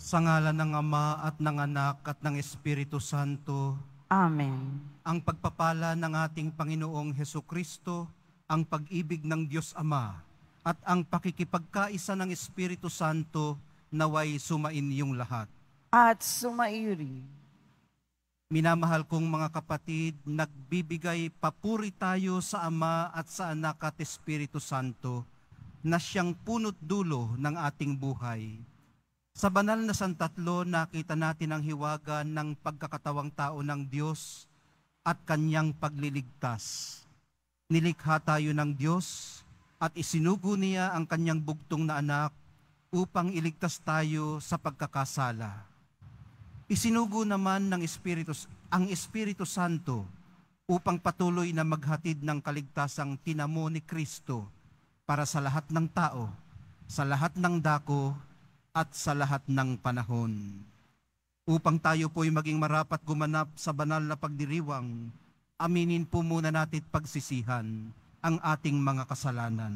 Sa ngalan ng Ama at ng Anak at ng Espiritu Santo, Amen. ang pagpapala ng ating Panginoong Hesukristo, ang pag-ibig ng Diyos Ama, at ang pakikipagkaisa ng Espiritu Santo naway sumain yung lahat. At sumairi. Minamahal kong mga kapatid, nagbibigay papuri tayo sa Ama at sa Anak at Espiritu Santo na siyang punot dulo ng ating buhay. Sa banal na santatlo, nakita natin ang hiwaga ng pagkakatawang tao ng Diyos at kanyang pagliligtas. Nilikha tayo ng Diyos at isinugo niya ang kanyang bugtong na anak upang iligtas tayo sa pagkakasala. Isinugo naman ng ang Espiritu Santo upang patuloy na maghatid ng kaligtasang tinamo ni Kristo para sa lahat ng tao, sa lahat ng dako, at sa lahat ng panahon. Upang tayo po'y maging marapat gumanap sa banal na pagdiriwang, aminin po muna natin pagsisihan ang ating mga kasalanan.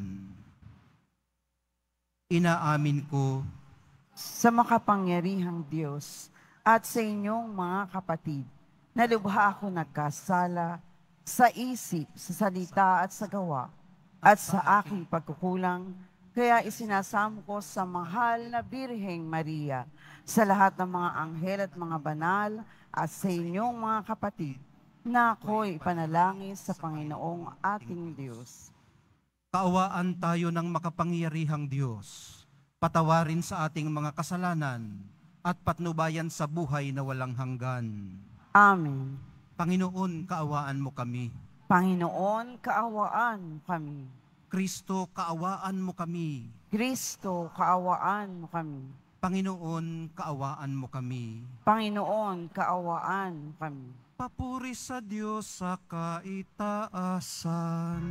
Inaamin ko Sa makapangyarihang Diyos at sa inyong mga kapatid, na lubha ako nagkasala sa isip, sa salita at sa gawa, at sa aking pagkukulang, kaya isinasamo ko sa mahal na Birheng Maria, sa lahat ng mga anghel at mga banal, at sa inyong mga kapatid, na ako'y ipanalangin sa Panginoong ating Diyos. kaawaan tayo ng makapangyarihang Diyos, patawarin sa ating mga kasalanan, at patnubayan sa buhay na walang hanggan. Amen. Panginoon, kaawaan mo kami. Panginoon, kaawaan mo kami. Kristo, kaawaan mo kami. Kristo, kaawaan mo kami. Panginoon, kaawaan mo kami. Panginoon, kaawaan mo kami. Papuri sa Diyos sa kaitaasan.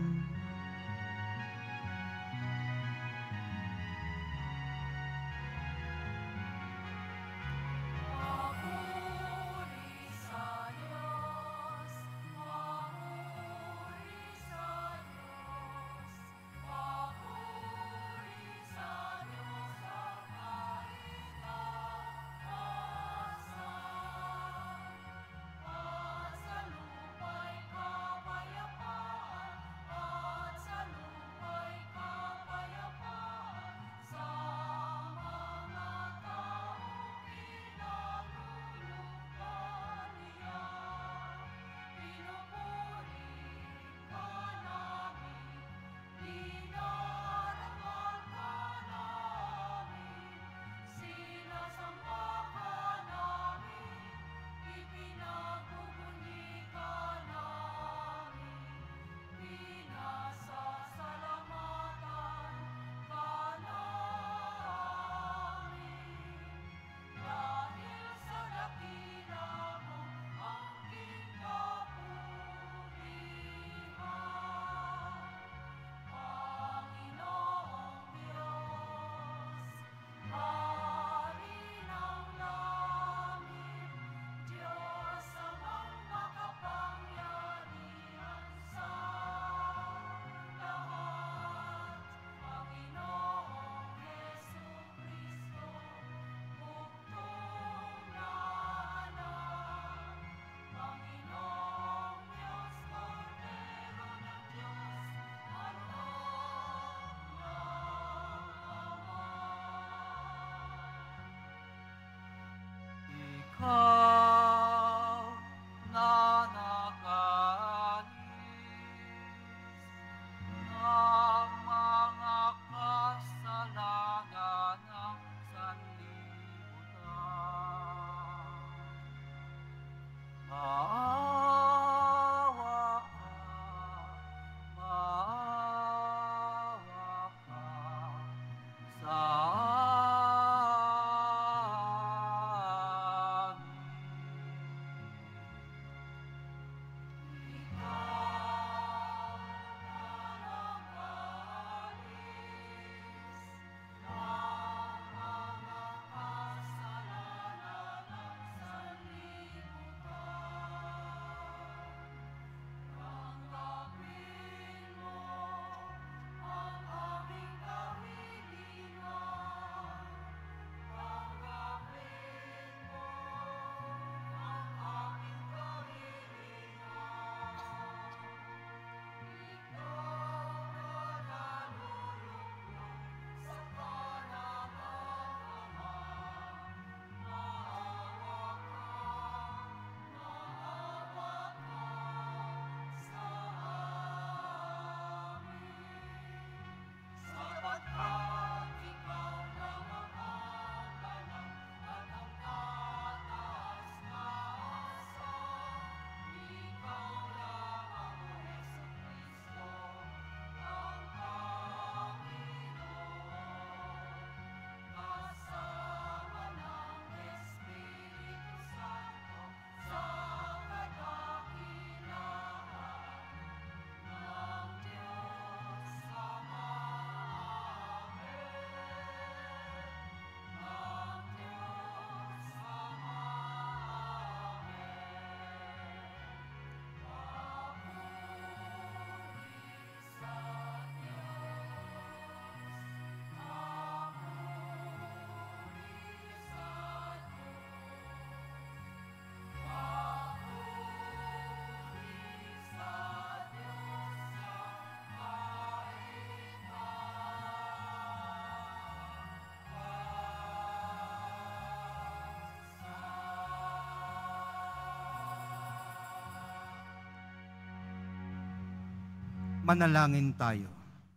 Manalangin tayo.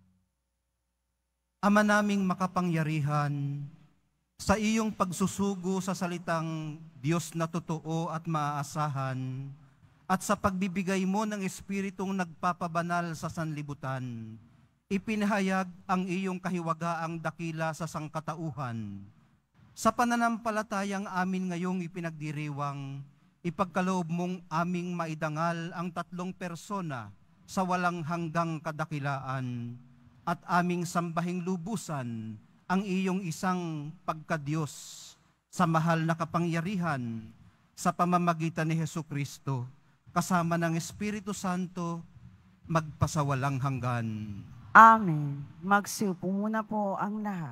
Ama naming makapangyarihan, sa iyong pagsusugo sa salitang Diyos na totoo at maaasahan, at sa pagbibigay mo ng Espiritong nagpapabanal sa sanlibutan, ipinahayag ang iyong kahiwagaang dakila sa sangkatauhan. Sa pananampalatayang amin ngayong ipinagdiriwang, ipagkaloob mong aming maidangal ang tatlong persona sa walang hanggang kadakilaan, at aming sambahing lubusan ang iyong isang pagkadiyos sa mahal na kapangyarihan sa pamamagitan ni Hesukristo, kasama ng Espiritu Santo, magpasawalang hanggan. Amen. Magsiupo muna po ang lahat.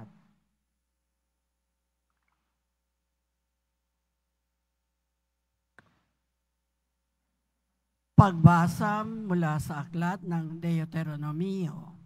Pagbasa mula sa aklat ng Deuteronomio.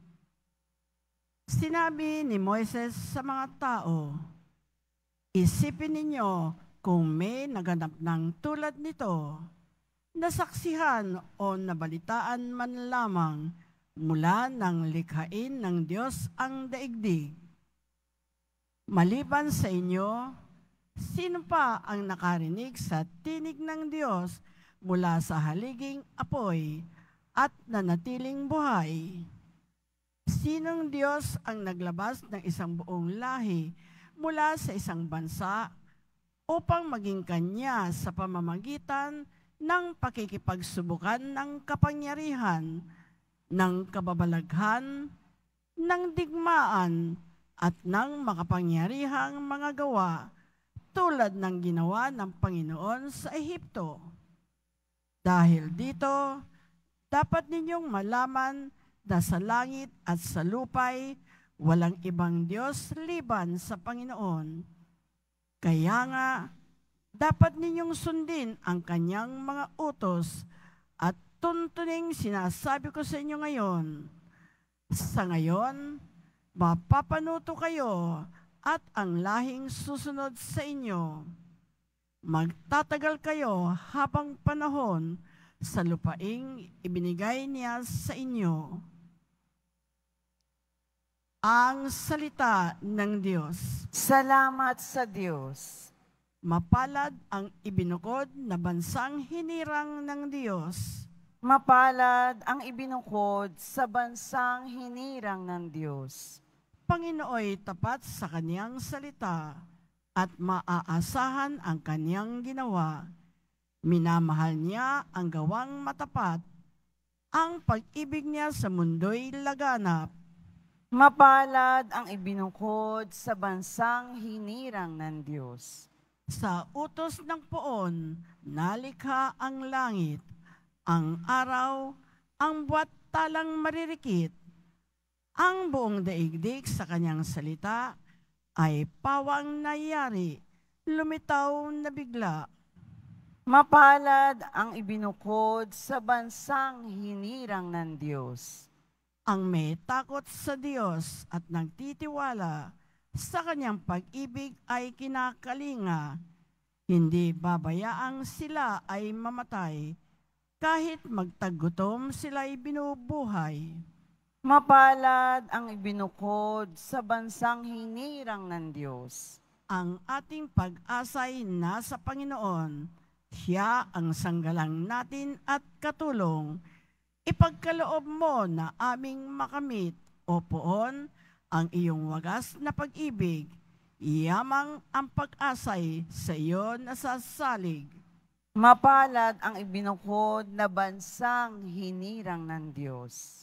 Sinabi ni Moises sa mga tao, isipin ninyo kung may naganap ng tulad nito, nasaksihan o nabalitaan man lamang mula ng likhain ng Diyos ang daigdig. Maliban sa inyo, sino pa ang nakarinig sa tinig ng Diyos mula sa haliging apoy at nanatiling buhay? Sinong Diyos ang naglabas ng isang buong lahi mula sa isang bansa upang maging kanya sa pamamagitan ng pakikipagsubukan ng kapangyarihan, ng kababalaghan, ng digmaan, at ng makapangyarihang mga gawa tulad ng ginawa ng Panginoon sa Ehipto? Dahil dito, dapat ninyong malaman na sa langit at sa lupay, walang ibang Diyos liban sa Panginoon. Kaya nga, dapat ninyong sundin ang kanyang mga utos at tuntuning sinasabi ko sa inyo ngayon. Sa ngayon, mapapanuto kayo at ang lahing susunod sa inyo. Magtatagal kayo habang panahon sa lupaing ibinigay niya sa inyo. Ang salita ng Diyos. Salamat sa Diyos. Mapalad ang ibinukod na bansang hinirang ng Diyos. Mapalad ang ibinukod sa bansang hinirang ng Diyos. Panginooy tapat sa kaniyang salita at maaasahan ang kaniyang ginawa. Minamahal niya ang gawang matapat. Ang pag-ibig niya sa mundo'y laganap. Mapalad ang ibinukod sa bansang hinirang ng Diyos. Sa utos ng poon, nalikha ang langit, ang araw, ang buwat talang maririkit. Ang buong daigdig sa kanyang salita ay pawang nayari, lumitaw na bigla. Mapalad ang ibinukod sa bansang hinirang ng Diyos. Ang may takot sa Diyos at nagtitiwala sa kanyang pag-ibig ay kinakalinga. Hindi babayaang sila ay mamatay, kahit magtagutom sila'y binubuhay. Mapalad ang ibinukod sa bansang hinirang ng Diyos. Ang ating pag-asa'y nasa Panginoon. Siya ang sanggalang natin at katulong. Ipagkaloob mo na aming makamit, O Poon, ang iyong wagas na pag-ibig. Iyamang ang pag-asay sa iyo nasasalig. Mapalad ang ibinukod na bansang hinirang ng Diyos.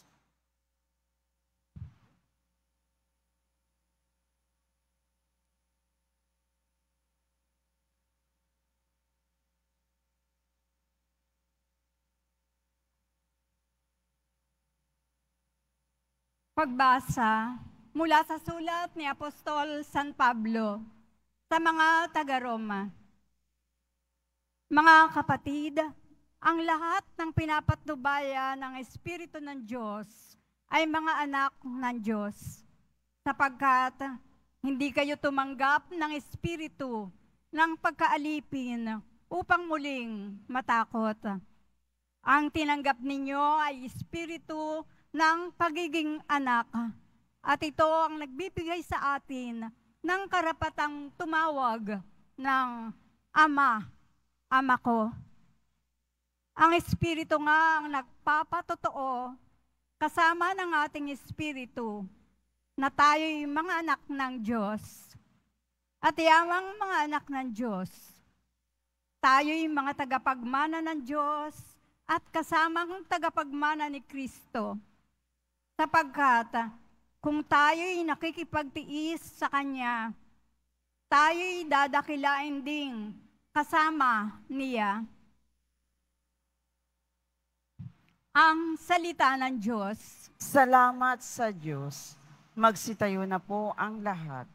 Pagbasa mula sa sulat ni Apostol San Pablo sa mga taga-Roma. Mga kapatid, ang lahat ng pinapatnubayan ng Espiritu ng Diyos ay mga anak ng Diyos, sapagkat hindi kayo tumanggap ng Espiritu ng pagkaalipin upang muling matakot. Ang tinanggap ninyo ay espiritu ng pagiging anak. At ito ang nagbibigay sa atin ng karapatang tumawag ng Ama, Ama ko. Ang espiritu nga ang nagpapatotoo kasama ng ating espiritu na tayo'y mga anak ng Diyos. At yamang mga anak ng Diyos, tayo'y mga tagapagmana ng Diyos at kasamang tagapagmana ni Kristo. Sapagkat kung tayo'y nakikipagtiis sa Kanya, tayo'y dadakilain ding kasama niya. Ang salita ng Diyos. Salamat sa Diyos. Magsitayo na po ang lahat.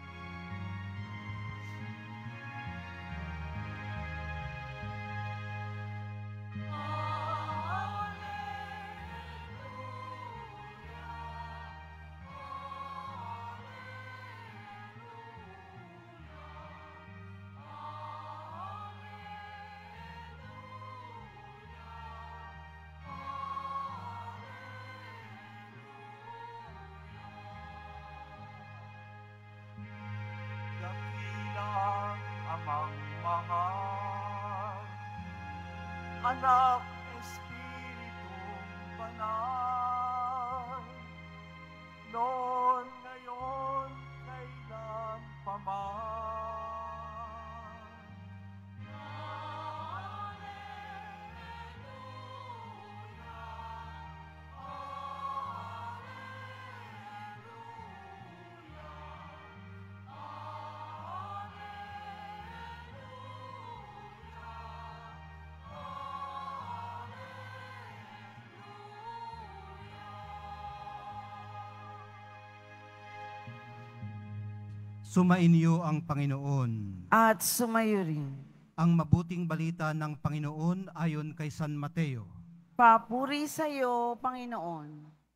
Dakilang amang mahal, anak, Espiritong banal, noon, ngayon, kailan pa man. Sumainyo ang Panginoon. At sumayo rin. Ang mabuting balita ng Panginoon ayon kay San Mateo. Papuri sa iyo, Panginoon.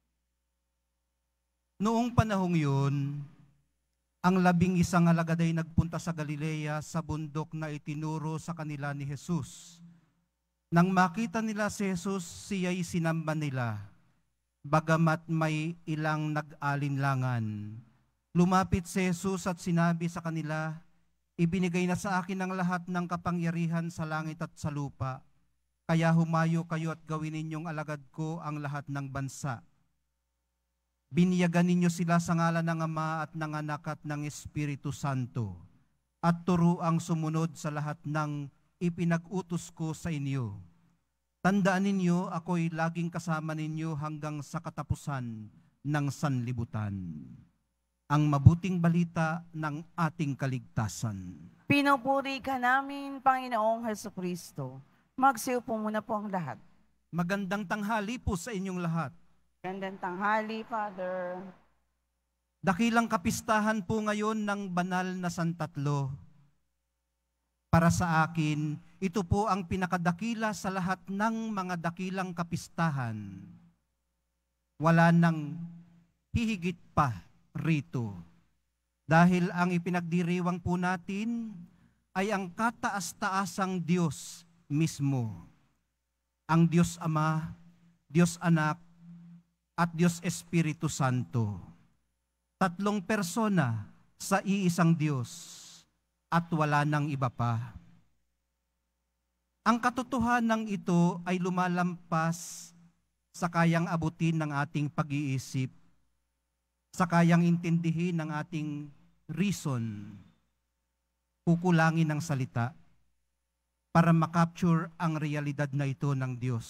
Noong panahong yun, ang 11 alagad ay nagpunta sa Galilea sa bundok na itinuro sa kanila ni Jesus. Nang makita nila si Jesus, siya'y sinamba nila, bagamat may ilang nag-alinlangan. Lumapit si Jesus at sinabi sa kanila, ibinigay na sa akin ang lahat ng kapangyarihan sa langit at sa lupa. Kaya humayo kayo at gawin ninyong alagad ko ang lahat ng bansa. Biniyagan ninyo sila sa ngalan ng Ama at ng Anak at ng Espiritu Santo. At turuang sumunod sa lahat ng ipinag-utos ko sa inyo. Tandaan ninyo, ako'y laging kasama ninyo hanggang sa katapusan ng sanlibutan. Ang mabuting balita ng ating kaligtasan. Pinupuri ka namin, Panginoong Hesukristo. Magsiupo muna po ang lahat. Magandang tanghali po sa inyong lahat. Gandang tanghali, Father. Dakilang kapistahan po ngayon ng banal na Santatlo. Para sa akin, ito po ang pinakadakila sa lahat ng mga dakilang kapistahan. Wala nang hihigit pa rito. Dahil ang ipinagdiriwang po natin ay ang kataas-taasang Diyos mismo. Ang Diyos Ama, Diyos Anak, at Diyos Espiritu Santo. Tatlong persona sa iisang Diyos at wala nang iba pa. Ang katotohanan ito ay lumalampas sa kayang abutin ng ating pag-iisip, sa kayang intindihin ng ating reason, kukulangin ng salita para makapture ang realidad na ito ng Diyos.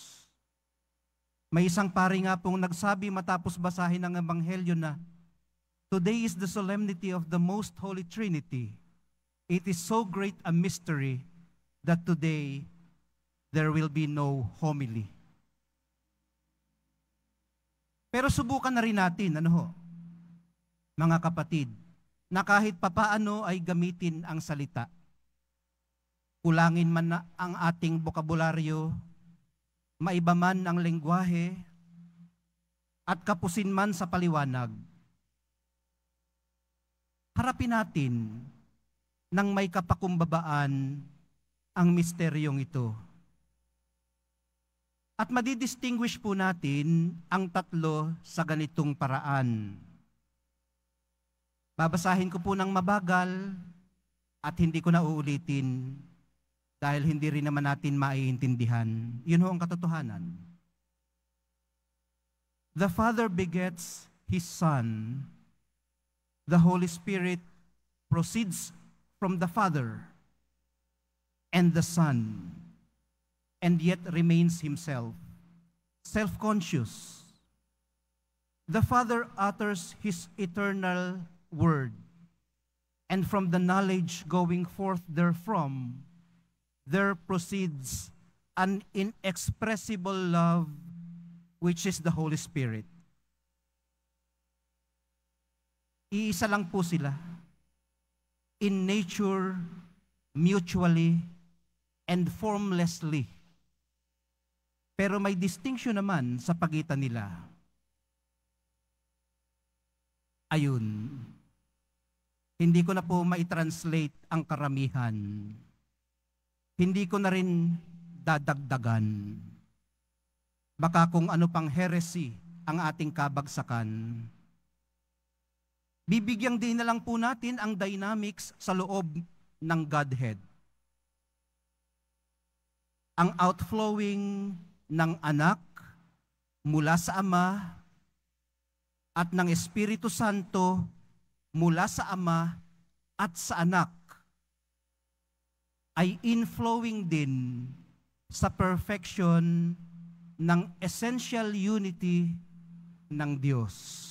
May isang pari nga pong nagsabi matapos basahin ang Ebanghelyo na, today is the solemnity of the Most Holy Trinity. It is so great a mystery that today there will be no homily. Pero subukan na rin natin, mga kapatid, na kahit papaano ay gamitin ang salita. Kulangin man na ang ating bokabularyo, maiba man ang lengguwahe, at kapusin man sa paliwanag. Harapin natin nang may kapakumbabaan ang misteryong ito. At madidistinguish po natin ang tatlo sa ganitong paraan. Babasahin ko po ng mabagal at hindi ko na uulitin dahil hindi rin naman natin maiintindihan. Yun ho ang katotohanan. The Father begets His Son. The Holy Spirit proceeds from the Father and the Son, and yet remains Himself, self-conscious. The Father utters His eternal word, and from the knowledge going forth therefrom, there proceeds an inexpressible love, which is the Holy Spirit. Iisa lang po sila. In nature, mutually, and formlessly. Pero may distinction naman sa pagitan nila. Ayun. Hindi ko na po maitranslate ang karamihan. Hindi ko na rin dadagdagan. Baka kung ano pang heresy ang ating kabagsakan. Bibigyang din na lang po natin ang dynamics sa loob ng Godhead. Ang outflowing ng anak mula sa Ama at ng Espiritu Santo mula sa Ama at sa anak ay inflowing din sa perfection ng essential unity ng Diyos.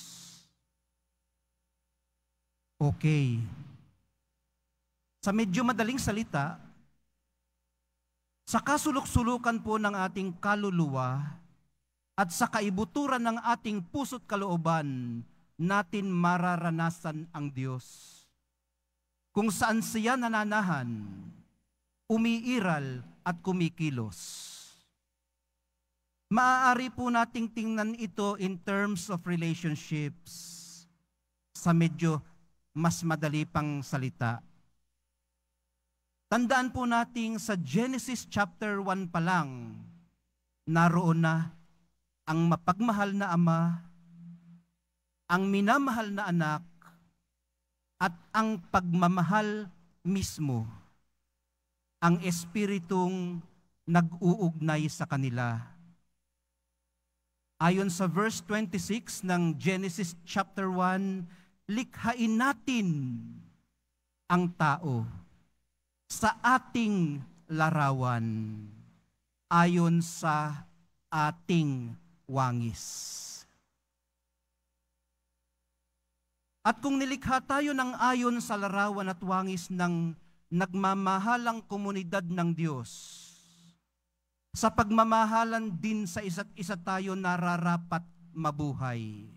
Okay. Sa medyo madaling salita, sa kasulok-sulukan po ng ating kaluluwa at sa kaibuturan ng ating puso't kalooban, natin mararanasan ang Diyos. Kung saan siya nananahan, umiiral at kumikilos. Maaari po nating tingnan ito in terms of relationships sa medyo mas madali pang salita. Tandaan po nating sa Genesis chapter 1 pa lang, naroon na ang mapagmahal na Ama, ang minamahal na anak, at ang pagmamahal mismo, ang Espiritong nag-uugnay sa kanila. Ayon sa verse 26 ng Genesis chapter 1, likhain natin ang tao sa ating larawan, ayon sa ating wangis. At kung nilikha tayo ng ayon sa larawan at wangis ng nagmamahalang komunidad ng Diyos, sa pagmamahalan din sa isa't isa tayo nararapat mabuhay.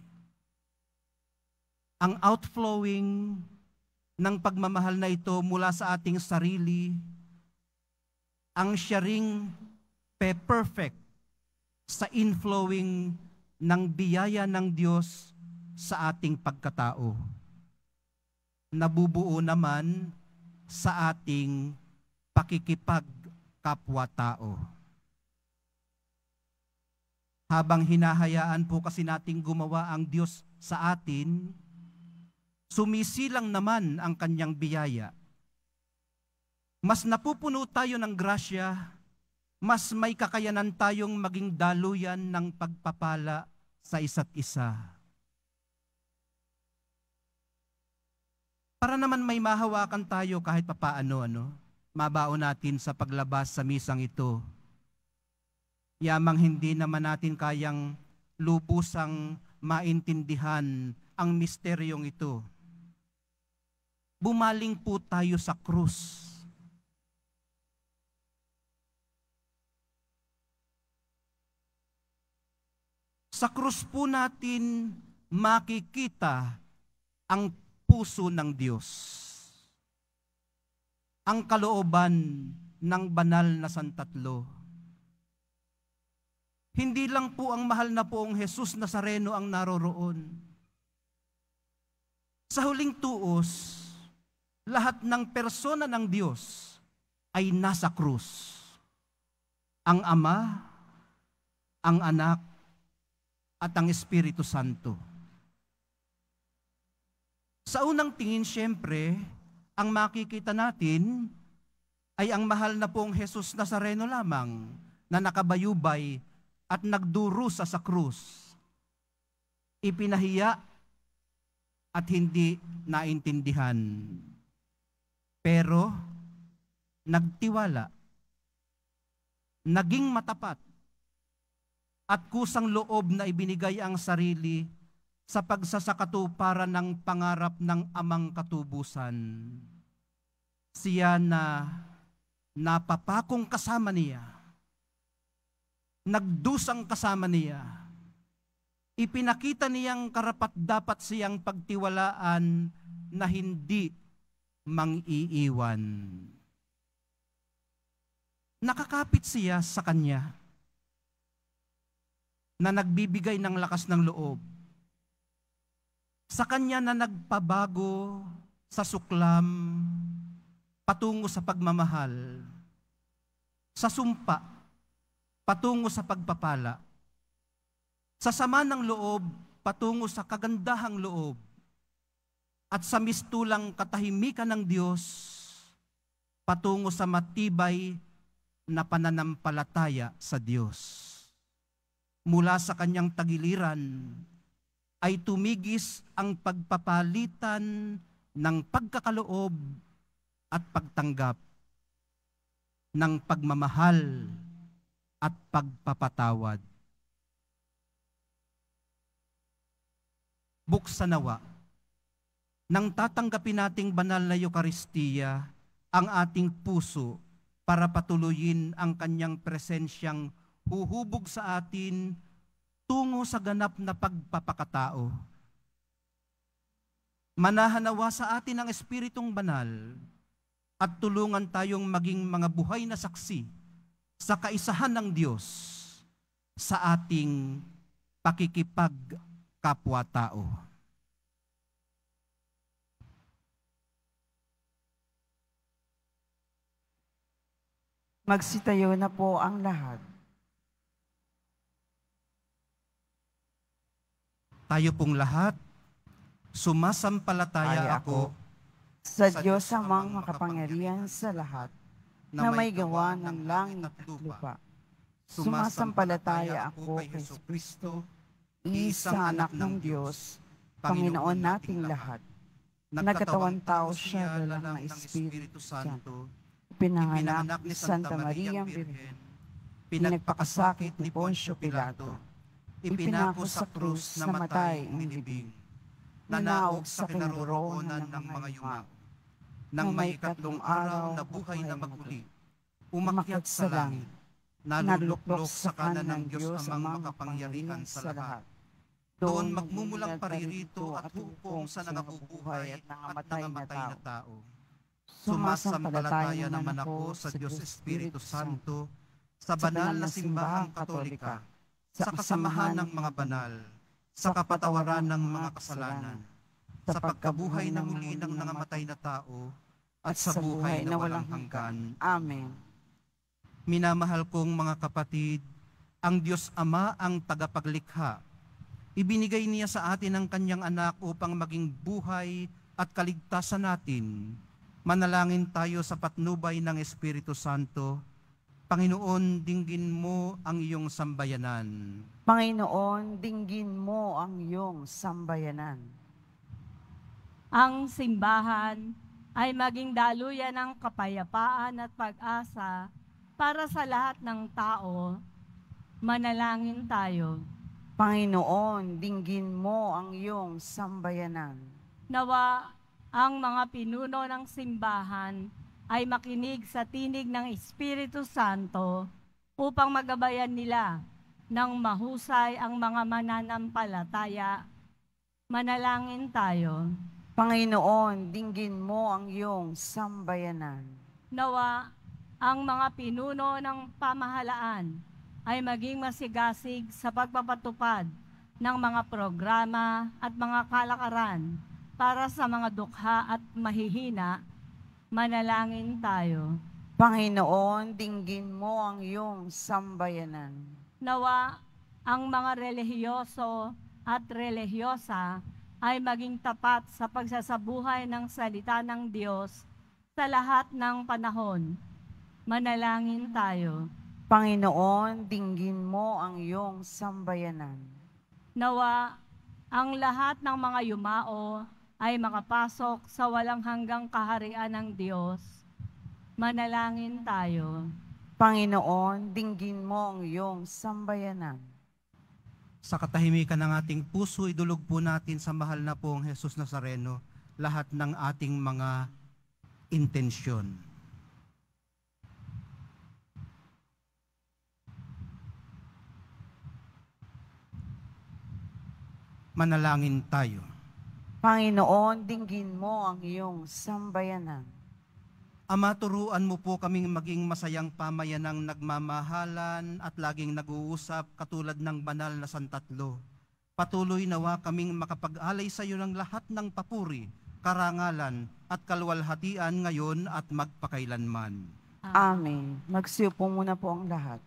Ang outflowing ng pagmamahal na ito mula sa ating sarili, ang siya ring perfect sa inflowing ng biyaya ng Diyos sa ating pagkatao. Nabubuo naman sa ating pakikipagkapwa-tao. Habang hinahayaan po kasi nating gumawa ang Diyos sa atin, sumisilang naman ang kanyang biyaya. Mas napupuno tayo ng grasya, mas may kakayanan tayong maging daluyan ng pagpapala sa isa't isa. Para naman may mahawakan tayo kahit papaano, mabaon natin sa paglabas sa misang ito. Yamang hindi naman natin kayang lubusang maintindihan ang misteryong ito. Bumaling po tayo sa krus. Sa krus po natin makikita ang puso ng Diyos. Ang kalooban ng banal na Santatlo. Hindi lang po ang mahal na poong Jesus Nazareno ang naroroon. Sa huling tuos, lahat ng persona ng Diyos ay nasa krus. Ang Ama, ang Anak, at ang Espiritu Santo. Sa unang tingin, siyempre, ang makikita natin ay ang mahal na pong Jesus Nazareno lamang na nakabayubay at nagdurusa sa krus. Ipinahiya at hindi naintindihan. Pero nagtiwala, naging matapat, at kusang loob na ibinigay ang sarili sa pagsasakatuparan ng pangarap ng amang katubusan. Siya na napapakong kasama niya, nagdusang kasama niya, ipinakita niyang karapat-dapat siyang pagtiwalaan na hindi mang-iiwan. Nakakapit siya sa kanya, na nagbibigay ng lakas ng loob. Sa kanya na nagpabago sa suklam patungo sa pagmamahal, sa sumpa patungo sa pagpapala, sa sama ng loob patungo sa kagandahang loob, at sa mistulang katahimikan ng Diyos patungo sa matibay na pananampalataya sa Diyos. Mula sa kanyang tagiliran ay tumigis ang pagpapalitan ng pagkakaloob at pagtanggap, ng pagmamahal at pagpapatawad. Buksan nawa nang tatanggapin nating banal na Eukaristiya ang ating puso para patuloyin ang kanyang presensyang huhubog sa atin tungo sa ganap na pagpapakatao. Manahanawa sa atin ang Espiritong Banal at tulungan tayong maging mga buhay na saksi sa kaisahan ng Diyos sa ating pakikipagkapwa-tao. Magsitayo na po ang lahat. Tayo pong lahat, sumasampalataya ako sa Diyos amang makapangyarihan sa lahat, na may gawa ng langit at lupa. Sumasampalataya ako kay Kristo, isang anak ng Diyos, Panginoon nating lahat. Nagkatawang tao siya dala ng Espiritu Santo, pinanganak ni Santa Maria Birhen, pinagpakasakit ni Poncio Pilato, ipinako sa krus, namatay, umilibing, nanaog sa kinaroroonan ng mga yumao, nang may ikatlong araw na buhay na maguli, umakyat sa langit, naluluklok sa kanan ng Diyos amang makapangyarihan sa lahat. Doon magmumulang paririto at hukom sa nangabubuhay at nangamatay na tao. Sumasampalataya naman ako sa Diyos Espiritu Santo, sa banal na simbahang Katolika, sa kasamahan ng mga banal, sa kapatawaran ng mga kasalanan, sa pagkabuhay na muli ng nangamatay na tao, at sa buhay na walang hanggan. Amen. Minamahal kong mga kapatid, ang Diyos Ama ang tagapaglikha. Ibinigay niya sa atin ang kanyang anak upang maging buhay at kaligtasan natin. Manalangin tayo sa patnubay ng Espiritu Santo. Panginoon, dinggin mo ang iyong sambayanan. Panginoon, dinggin mo ang iyong sambayanan. Ang simbahan ay maging daluyan ng kapayapaan at pag-asa para sa lahat ng tao. Manalangin tayo. Panginoon, dinggin mo ang iyong sambayanan. Nawa ang mga pinuno ng simbahan ay makinig sa tinig ng Espiritu Santo upang magabayan nila ng mahusay ang mga mananampalataya. Manalangin tayo. Panginoon, dinggin mo ang iyong sambayanan. Nawa ang mga pinuno ng pamahalaan ay maging masigasig sa pagpapatupad ng mga programa at mga kalakaran para sa mga dukha at mahihina. Manalangin tayo. Panginoon, dinggin mo ang iyong sambayanan. Nawa ang mga relihiyoso at relihiyosa ay maging tapat sa pagsasabuhay ng salita ng Diyos sa lahat ng panahon. Manalangin tayo. Panginoon, dinggin mo ang iyong sambayanan. Nawa ang lahat ng mga yumao ay makapasok sa walang hanggang kaharian ng Diyos. Manalangin tayo. Panginoon, dinggin mo ang iyong sambayanan. Sa katahimikan ng ating puso, idulog po natin sa mahal na pong Jesus Nazareno lahat ng ating mga intensyon. Manalangin tayo. Panginoon, dinggin mo ang iyong sambayanan. Ama, turuan mo po kaming maging masayang pamayanang nagmamahalan at laging nag-uusap katulad ng banal na santatlo. Patuloy nawa kaming makapag-alay sa iyo ng lahat ng papuri, karangalan at kalwalhatian ngayon at magpakailanman. Amen. Magsiupo muna po ang lahat.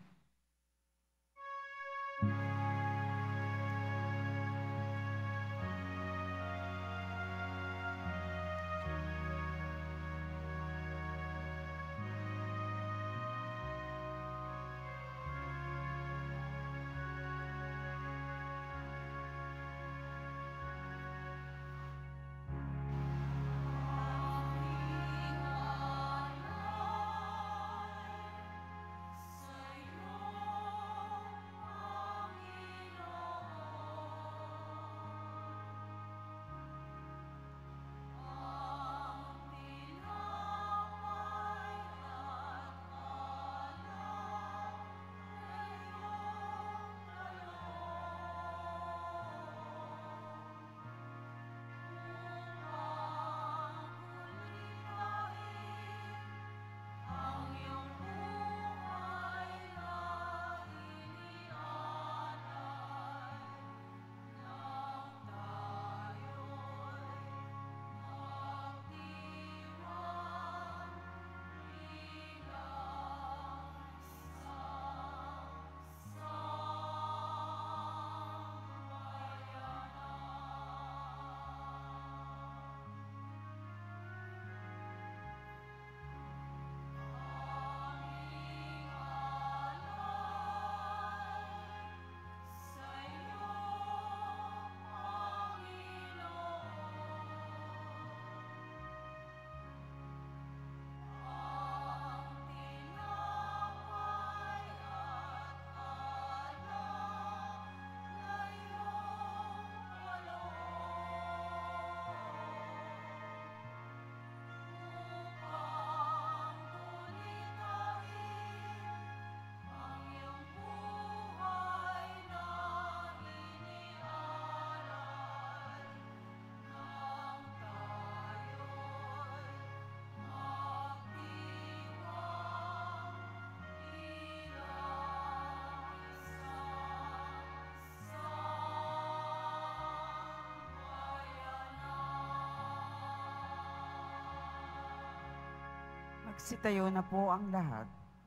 Magsitayo na po ang lahat.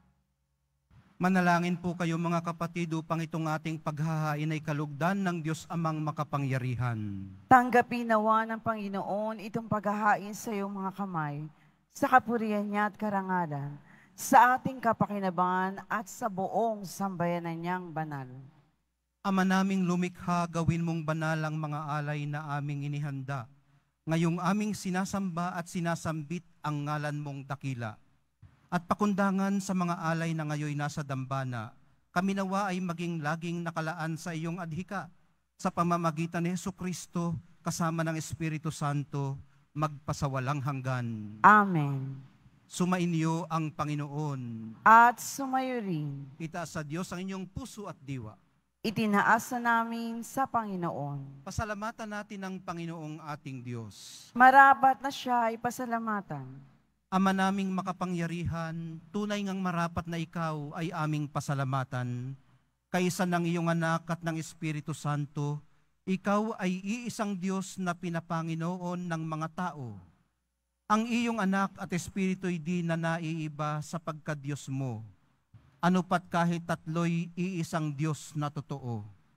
Manalangin po kayo mga kapatid upang itong ating paghahain ay kalugdan ng Diyos Amang makapangyarihan. Tanggapin nawa ng Panginoon itong paghahain sa iyong mga kamay, sa kapurihan niya at karangalan, sa ating kapakinabangan at sa buong sambayanan niyang banal. Ama naming lumikha, gawin mong banal ang mga alay na aming inihanda. Ngayong aming sinasamba at sinasambit ang ngalan mong dakila. At pakundangan sa mga alay na ngayoy nasa dambana, kami nawa ay maging laging nakalaan sa iyong adhika, sa pamamagitan ni Jesucristo kasama ng Espiritu Santo, magpasawalang hanggan. Amen. Sumainyo ang Panginoon. At sumayo rin. Itaas sa Diyos ang inyong puso at diwa. Itinaasa namin sa Panginoon. Pasalamatan natin ang Panginoong ating Diyos. Marapat na siya ay pasalamatan. Ama naming makapangyarihan, tunay ngang marapat na ikaw ay aming pasalamatan. Kaysa ng iyong anak at ng Espiritu Santo, ikaw ay iisang Diyos na pinapanginoon ng mga tao. Ang iyong anak at Espiritu'y di na naiiba sa pagka-Diyos mo. Ano pat kahit tatlo'y iisang Diyos na totoo.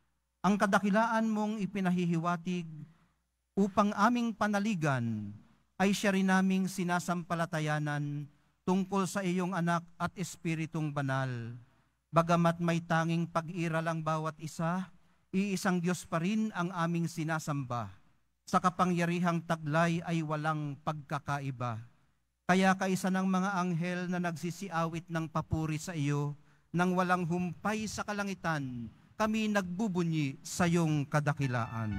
ang kadakilaan mong ipinahihiwatig upang aming panaligan ay siya rin naming sinasampalatayanan tungkol sa iyong anak at Espiritong Banal. Bagamat may tanging pag-iral ang bawat isa, iisang Diyos pa rin ang aming sinasamba. Sa kapangyarihang taglay ay walang pagkakaiba. Kaya kaisa ng mga anghel na nagsisiawit ng papuri sa iyo, nang walang humpay sa kalangitan, kami nagbubunyi sa iyong kadakilaan.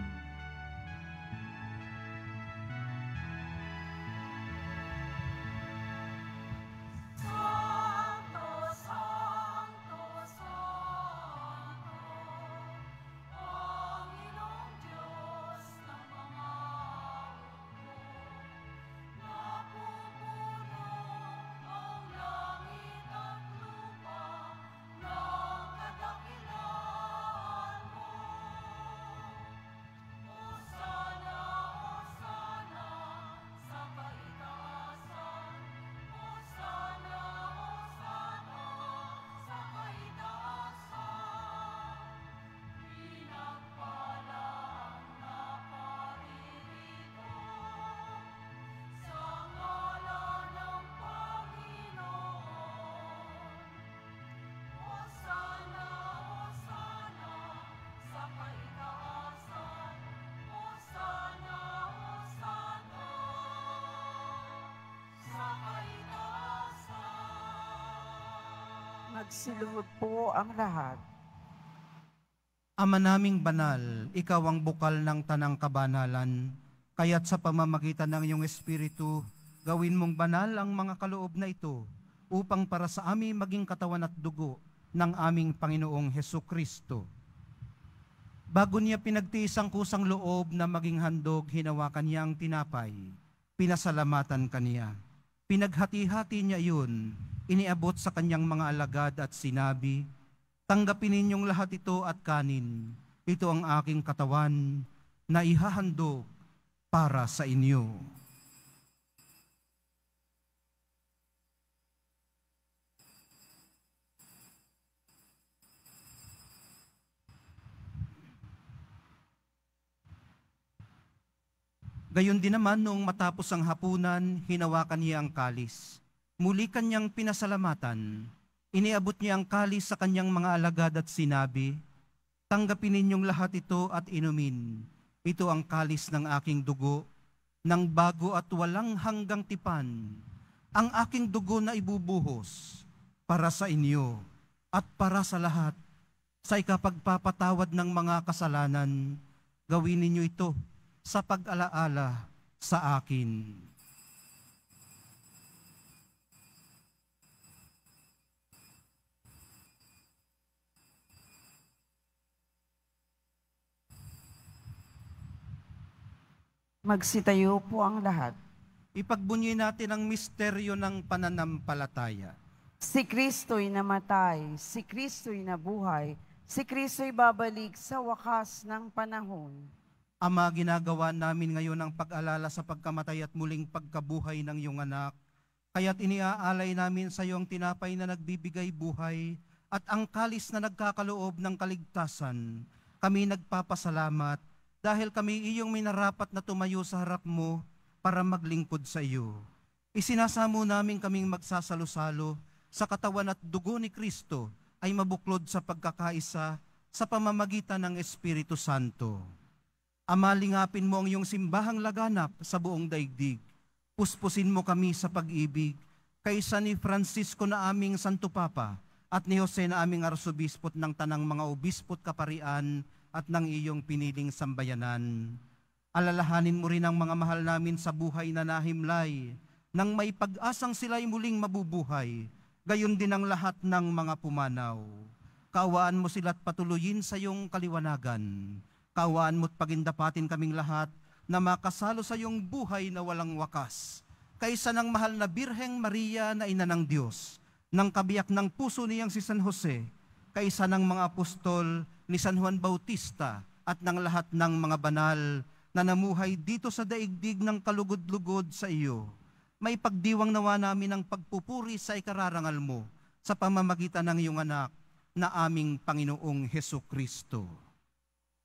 Magsiluhod po ang lahat. Ama naming banal, ikaw ang bukal ng tanang kabanalan, kaya't sa pamamagitan ng iyong Espiritu, gawin mong banal ang mga kaloob na ito, upang para sa amin maging katawan at dugo ng aming Panginoong Hesukristo. Bago niya pinagtiis ang kusang loob na maging handog, hinawakan niya ang tinapay, pinasalamatan kaniya. Pinaghati-hati niya iyon, iniabot sa kanyang mga alagad at sinabi, "Tanggapin ninyong lahat ito at kanin. Ito ang aking katawan na ihahandog para sa inyo." Gayon din naman noong matapos ang hapunan, hinawakan niya ang kalis. Muli kanyang pinasalamatan. Iniabot niya ang kalis sa kanyang mga alagad at sinabi, "Tanggapin ninyong lahat ito at inumin. Ito ang kalis ng aking dugo, ng bago at walang hanggang tipan. Ang aking dugo na ibubuhos para sa inyo at para sa lahat. Sa ikapagpapatawad ng mga kasalanan, gawin ninyo ito sa pag-alaala sa akin." Magsitayo po ang lahat. Ipagbunyi natin ang misteryo ng pananampalataya. Si Kristo'y namatay, si Kristo'y nabuhay, si Kristo'y babalik sa wakas ng panahon. Ama, ginagawa namin ngayon ang pag-alala sa pagkamatay at muling pagkabuhay ng iyong anak. Kaya't iniaalay namin sa iyo ang tinapay na nagbibigay buhay at ang kalis na nagkakaloob ng kaligtasan. Kami nagpapasalamat dahil kami iyong minarapat na tumayo sa harap mo para maglingkod sa iyo. Isinasamo namin kaming magsasalo-salo sa katawan at dugo ni Kristo ay mabuklod sa pagkakaisa sa pamamagitan ng Espiritu Santo. Ama, lingapin mo ang iyong simbahang laganap sa buong daigdig. Puspusin mo kami sa pag-ibig, kaysa ni Francisco na aming Santo Papa at ni Jose na aming Arsobispot ng tanang mga obispot kaparian at ng iyong piniling sambayanan. Alalahanin mo rin ang mga mahal namin sa buhay na nahimlay, nang may pag-asang sila'y muling mabubuhay, gayon din ang lahat ng mga pumanaw. Kaawaan mo sila't patuloyin sa iyong kaliwanagan. Kaawaan mo't pagindapatin kaming lahat na makasalo sa iyong buhay na walang wakas. Kaysa ng mahal na Birheng Maria na ina ng Diyos, ng kabiyak ng puso niyang si San Jose, kaysa ng mga apostol ni San Juan Bautista at ng lahat ng mga banal na namuhay dito sa daigdig ng kalugod-lugod sa iyo. May pagdiwang nawa namin ang pagpupuri sa ikararangal mo sa pamamagitan ng iyong anak na aming Panginoong Hesukristo.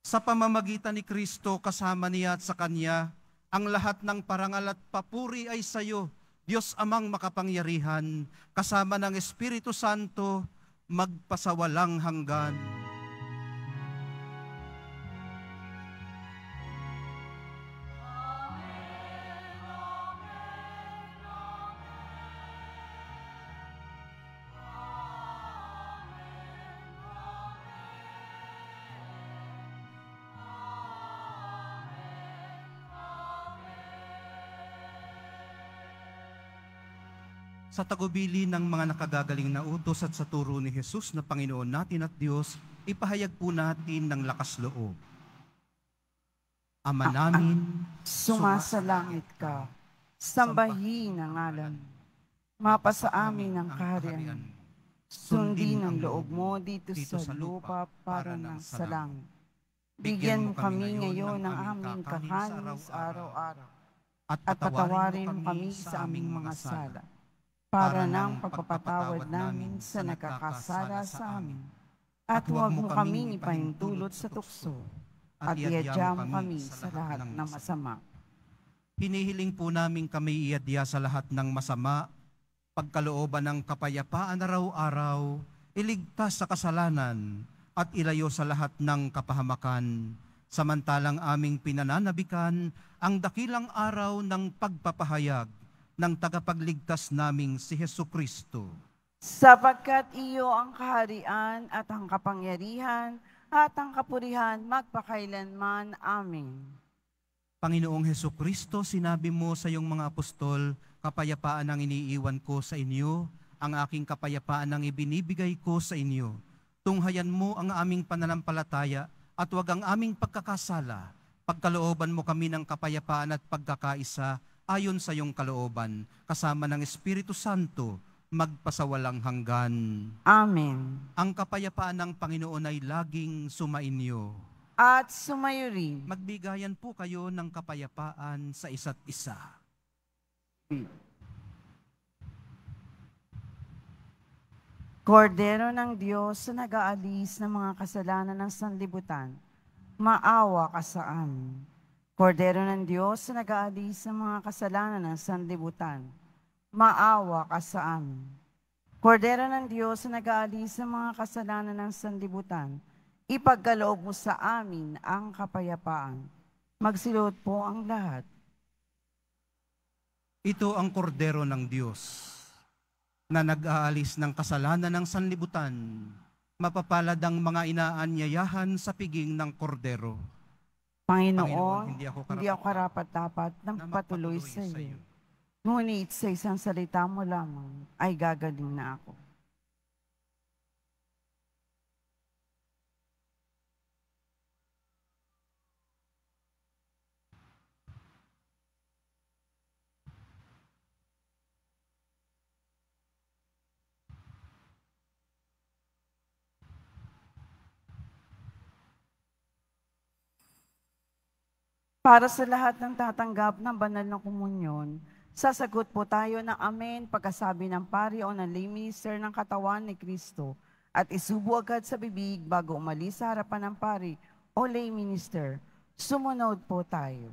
Sa pamamagitan ni Kristo kasama niya at sa Kanya, ang lahat ng parangal at papuri ay sa iyo, Diyos Amang makapangyarihan, kasama ng Espiritu Santo, magpasawalang hanggan. Sa tagubili ng mga nakagagaling na utos at sa turo ni Jesus na Panginoon natin at Diyos, ipahayag po natin ng lakas loob. Ama namin, Sumasalangit ka, sambahin ang ngalan. Mapasa amin ang kaharian. Sundin ang loob mo dito sa lupa para ng sa langit. Bigyan mo kami ngayon ng aming kakanin sa araw-araw. At patawarin mo kami sa aming mga sala, para ng pagpapatawad namin sa nagkakasala sa amin. At huwag mo kaming ipahintulot sa tukso, at iadya mo kami sa lahat ng masama. hinihiling po namin kami iadya sa lahat ng masama, pagkalooban ng kapayapaan araw-araw, iligtas sa kasalanan, at ilayo sa lahat ng kapahamakan, samantalang aming pinananabikan ang dakilang araw ng pagpapahayag ng tagapagligtas naming si Hesukristo. Sapagkat iyo ang kaharian at ang kapangyarihan at ang kapurihan magpakailanman. Amen. Panginoong Hesukristo, sinabi mo sa iyong mga apostol, kapayapaan ang iniiwan ko sa inyo, ang aking kapayapaan ang ibinibigay ko sa inyo. Tunghayan mo ang aming pananampalataya at huwag ang aming pagkakasala. Pagkalooban mo kami ng kapayapaan at pagkakaisa ayon sa iyong kalooban, kasama ng Espiritu Santo, magpasawalang hanggan. Amen. Ang kapayapaan ng Panginoon ay laging sumainyo. At sumayo rin. Magbigayan po kayo ng kapayapaan sa isa't isa. Kordero ng Diyos na nag-aalis ng mga kasalanan ng sanlibutan, maawa ka sa amin. Kordero ng Diyos na nag-aalis ng mga kasalanan ng sanlibutan, maawa ka sa amin. Kordero ng Diyos na nag-aalis ng mga kasalanan ng sanlibutan, ipagkaloob mo sa amin ang kapayapaan. Magsilot po ang lahat. Ito ang kordero ng Diyos na nag-aalis ng kasalanan ng sanlibutan. Mapapalad ang mga inaanyayahan sa piging ng kordero. Panginoon, hindi ako karapat-dapat ng patuloy sa iyo. Ngunit sa isang salita mo lamang ay gagaling na ako. Para sa lahat ng tatanggap ng banal na komunyon, sasagot po tayo ng amen pagkasabi ng pari o ng lay minister ng katawan ni Kristo at isubo agad sa bibig bago umalis sa harapan ng pari o lay minister. Sumunod po tayo.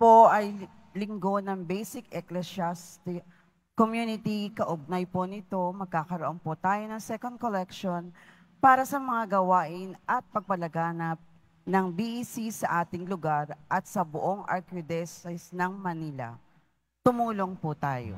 po ay linggo ng Basic Ecclesiastic Community. Kaugnay po nito, magkakaroon po tayo ng second collection para sa mga gawain at pagpalaganap ng BEC sa ating lugar at sa buong Archdiocese ng Manila. Tumulong po tayo.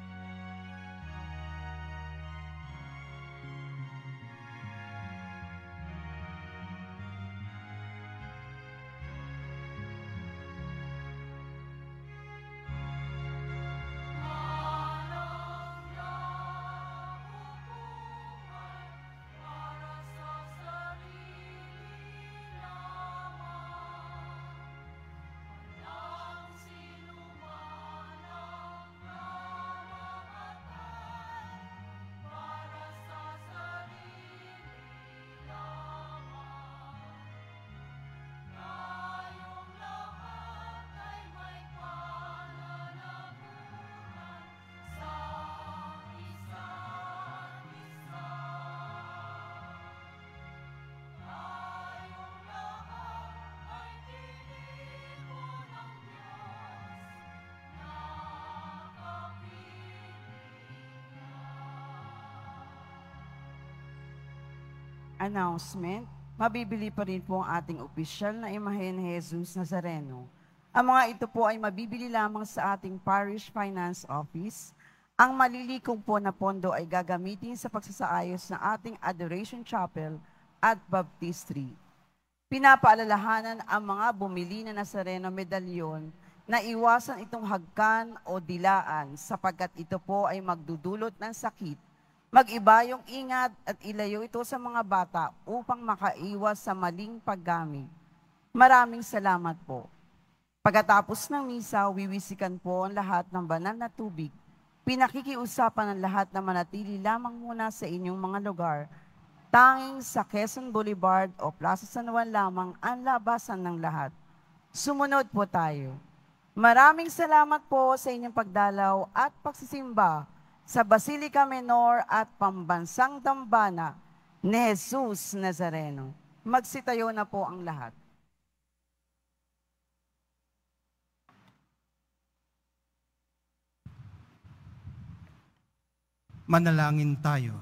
Announcement, mabibili pa rin po ang ating opisyal na imahe ni Jesus Nazareno. Ang mga ito po ay mabibili lamang sa ating Parish Finance Office. Ang malilikong po na pondo ay gagamitin sa pagsasaayos ng ating Adoration Chapel at Baptistry. Pinapaalalahanan ang mga bumili na Nazareno medalyon na iwasan itong hagkan o dilaan sapagkat ito po ay magdudulot ng sakit. Mag-iba yung ingat at ilayo ito sa mga bata upang makaiwas sa maling paggamit. Maraming salamat po. Pagkatapos ng misa, wiwisikan po ang lahat ng banal na tubig. Pinakikiusapan ng lahat na manatili lamang muna sa inyong mga lugar. Tanging sa Quezon Boulevard o Plaza San Juan lamang ang labasan ng lahat. Sumunod po tayo. Maraming salamat po sa inyong pagdalaw at pagsisimba sa Basilica Menor at Pambansang Dambana ni Jesus Nazareno. Magsitayo na po ang lahat. Manalangin tayo.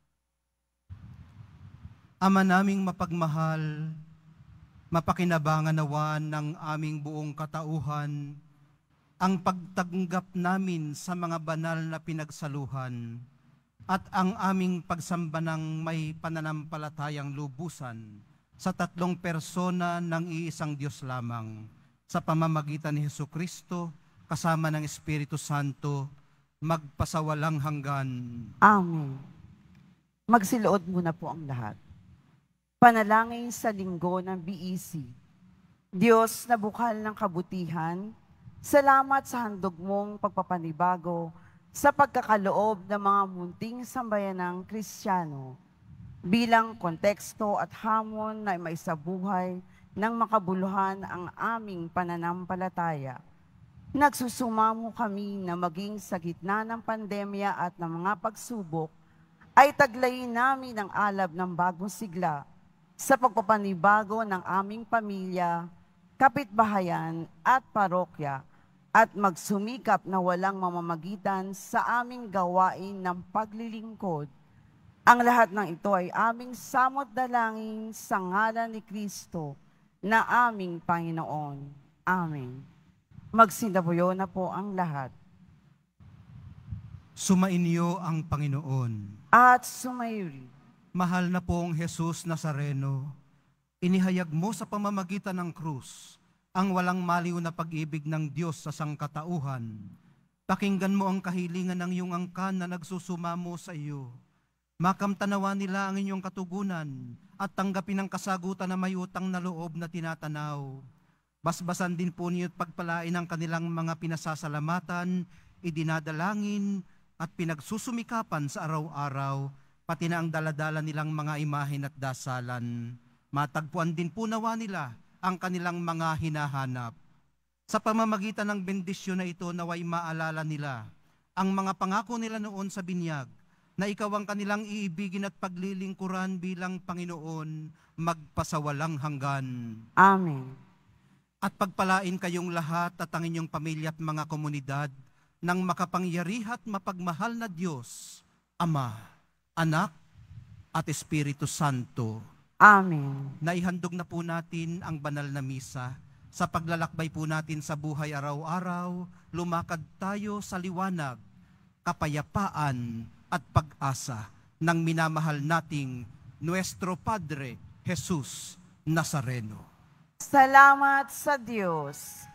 Ama naming mapagmahal, mapakinabangan nawa ng aming buong katauhan, ang pagtanggap namin sa mga banal na pinagsaluhan at ang aming pagsamba ng may pananampalatayang lubusan sa tatlong persona ng iisang Diyos lamang sa pamamagitan ni Jesucristo kasama ng Espiritu Santo magpasawalang hanggan. Amen. Magsiluod muna po ang lahat. Panalangin sa linggo ng BEC. Diyos na bukal ng kabutihan, salamat sa handog mong pagpapanibago sa pagkakaloob ng mga munting sambayanang Kristiyano bilang konteksto at hamon na maisabuhay ng makabuluhan ang aming pananampalataya. Nagsusumamo kami na maging sa gitna ng pandemya at ng mga pagsubok ay taglayin namin ang alab ng bagong sigla sa pagpapanibago ng aming pamilya, kapitbahayan at parokya at magsumikap na walang mamamagitan sa aming gawain ng paglilingkod. Ang lahat ng ito ay aming samot dalangin sa ngalan ni Kristo na aming Panginoon. Amen. Magsindabuyo na po ang lahat. Sumainyo ang Panginoon. At sumayuri. Mahal na pong Jesus Nazareno, inihayag mo sa pamamagitan ng krus ang walang maliw na pag-ibig ng Diyos sa sangkatauhan. Pakinggan mo ang kahilingan ng iyong angkan na nagsusumamo sa iyo. Makamtanawa nila ang inyong katugunan at tanggapin ang kasagutan na may utang na loob na tinatanaw. Basbasan din po niyo't pagpalain ang kanilang mga pinasasalamatan, idinadalangin at pinagsusumikapan sa araw-araw, pati na ang daladala nilang mga imahen at dasalan. Matagpuan din po nawa nila ang kanilang mga hinahanap. Sa pamamagitan ng bendisyon na ito, naway maalala nila ang mga pangako nila noon sa binyag, na ikaw ang kanilang iibigin at paglilingkuran bilang Panginoon magpasawalang hanggan. Amen. At pagpalain kayong lahat at ang inyong pamilya at mga komunidad ng makapangyarihan at mapagmahal na Diyos, Ama, Anak, at Espiritu Santo. Amen. Naihandog na po natin ang banal na misa. Sa paglalakbay po natin sa buhay araw-araw, lumakad tayo sa liwanag, kapayapaan at pag-asa ng minamahal nating Nuestro Padre Jesus Nazareno. Salamat sa Diyos.